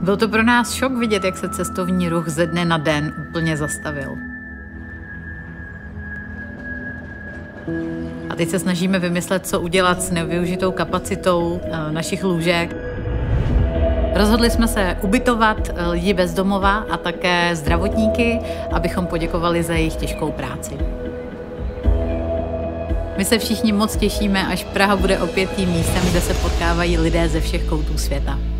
Byl to pro nás šok vidět, jak se cestovní ruch ze dne na den úplně zastavil. A teď se snažíme vymyslet, co udělat s nevyužitou kapacitou našich lůžek. Rozhodli jsme se ubytovat lidi bez domova a také zdravotníky, abychom poděkovali za jejich těžkou práci. My se všichni moc těšíme, až Praha bude opět tím místem, kde se potkávají lidé ze všech koutů světa.